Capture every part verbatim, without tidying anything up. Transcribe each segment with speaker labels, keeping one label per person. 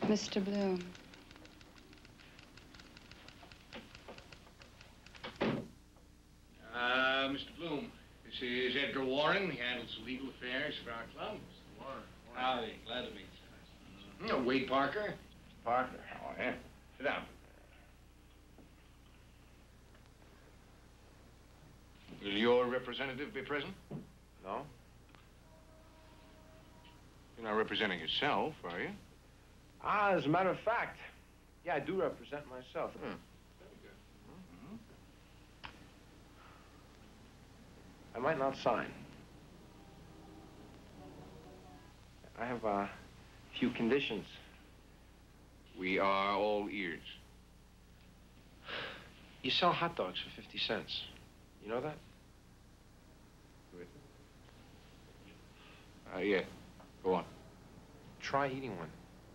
Speaker 1: Mister Bloom.
Speaker 2: Uh, Mister Bloom, this is Edgar Warren. He handles legal affairs for our club. Mister Warren.
Speaker 3: Howdy, glad to meet you.
Speaker 2: Mm, Wade Parker.
Speaker 3: Parker.
Speaker 2: Oh, yeah. Sit down. Will your representative be present?
Speaker 3: No?
Speaker 2: You're not representing yourself, are you?
Speaker 3: Ah, as a matter of fact, yeah, I do represent myself.
Speaker 2: Hmm.
Speaker 3: I might not sign. I have uh, a few conditions.
Speaker 2: We are all ears.
Speaker 3: You sell hot dogs for fifty cents. You know that?
Speaker 2: Uh, yeah. Go on.
Speaker 3: Try eating one.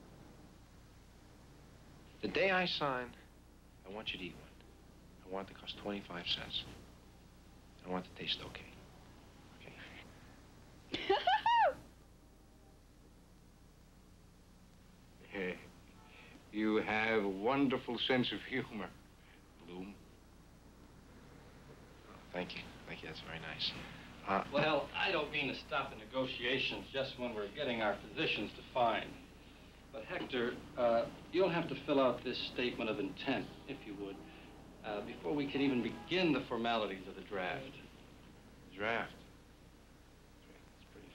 Speaker 3: The day I sign, I want you to eat one. I want it to cost twenty-five cents. I want it to taste okay. Okay?
Speaker 2: Hey, you have a wonderful sense of humor, Bloom.
Speaker 3: Oh, thank you. Thank you. That's very nice. Uh,
Speaker 4: Well, I don't mean to stop the negotiations just when we're getting our positions defined. But Hector, uh, you'll have to fill out this statement of intent, if you would, uh, before we can even begin the formalities of the draft.
Speaker 3: draft. That's pretty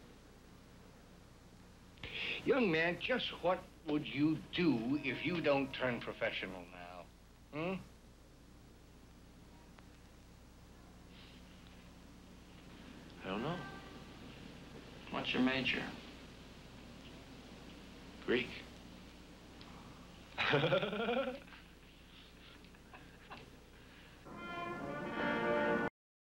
Speaker 3: funny.
Speaker 2: Young man, just what would you do if you don't turn professional now? Hmm?
Speaker 3: I don't know.
Speaker 4: What's your major?
Speaker 3: Greek.